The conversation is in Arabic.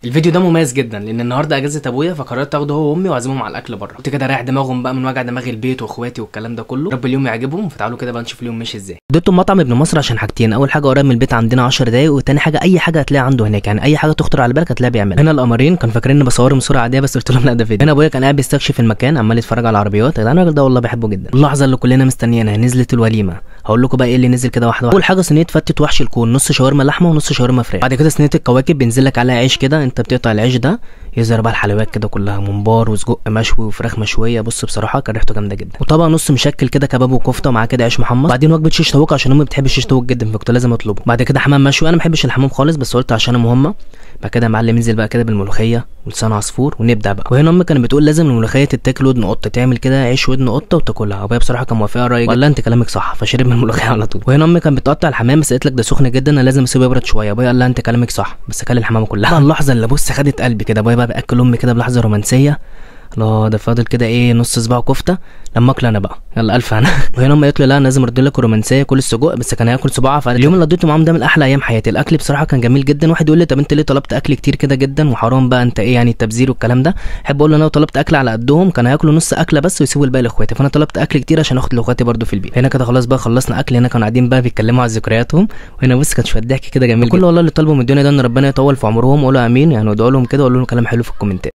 الفيديو ده مميز جدا لان النهارده اجازه ابويا، فقررت اخده هو وامي واعزمهم على الاكل بره. كنت كده رايح دماغهم بقى من وجع دماغ البيت واخواتي والكلام ده كله. رب اليوم يعجبهم، فتعالوا كده بقى نشوف اليوم ماشي ازاي. اديتهم مطعم ابن مصر عشان حاجتين، اول حاجه قريب من البيت عندنا 10 دقايق، وتاني حاجه اي حاجه هتلاقي عنده هناك، يعني اي حاجه تخطر على بالك هتلاقيها بيعملها. هنا القمرين كان فاكرين بصورهم صوره عاديه، بس قلت لهم لا ده فيديو. هنا ابويا كان قاعد بيستكشف المكان عمال يتفرج على العربيات. انا الراجل ده والله بحبه جدا. اللحظه اللي كلنا مستنيينها، نزلت الوليمه. هقول لكم بقى ايه اللي نزل كده واحده واحده. اول حاجه صينيه فتة وحش الكون، نص شاورما لحمه ونص شاورما فراخ. بعد كده صينيه الكواكب بينزل لك عليها عيش كده، انت بتقطع العيش ده يظهر بقى الحلويات كده كلها، ممبار وسجق مشوي وفراخ مشويه. بص بصراحه كان ريحته جامده جدا. وطبق نص مشكل كده كباب وكفته، ومعاه كده عيش محمص. بعدين وجبه شيش طاووق عشان امي بتحب الشيش طاووق جدا، فكنت لازم اطلبه. بعد كده حمام مشوي، انا ما بحبش الحمام خالص بس قلت عشان مهمه. بعد كده يا معلم انزل بقى كده بالملوخيه ولسان عصفور ونبدا بقى. وهنا امي كانت بتقول لازم الملوخيه تتاكل ودن قطه، تعمل كده عيش ودن قطه وتاكلها. وابويا بصراحه كان موافق الراي، ولا انت كلامك صح، فشرب من الملوخيه على طول. وهنا امي كانت بتقطع الحمام بس قالت لك ده سخن جدا انا لازم اسيبه يبرد شويه. ابويا قال لها انت كلامك صح، بس اكل الحمامه كلها. اللحظه اللي بص خدت قلبي كده، ابويا بقى بياكل امي كده بلحظه رومانسيه. الله، ده فاضل كده ايه نص صباع كفته لما اكل انا بقى، يلا الف انا. وهنا امي قالت له لا انا لازم ارد لك رومانسيه كل السجق، بس كان هياكل صباعها. فاليوم اللي قضيته معاهم ده من احلى ايام حياتي. الاكل بصراحه كان جميل جدا. واحد يقول لي طب انت ليه طلبت اكل كتير كده جدا وحرام بقى انت ايه يعني التبذير والكلام ده. احب اقول له انا لو طلبت اكل على قدهم كان هياكلوا نص اكله بس ويسيبوا الباقي لاخواتي، فانا طلبت اكل كتير عشان اخد لاخواتي برده في البيت. هنا كده خلاص بقى خلصنا اكل. هنا كانوا قاعدين بقى بيتكلموا على ذكرياتهم، وهنا بص كان شويه ضحك كده جميل. كل والله اللي طلبوا من الدنيا ده ان ربنا يطول في عمرهم، وقولوا امين يعني، وادعوا لهم كده وقولوا لهم كلام حلو في الكومنتات.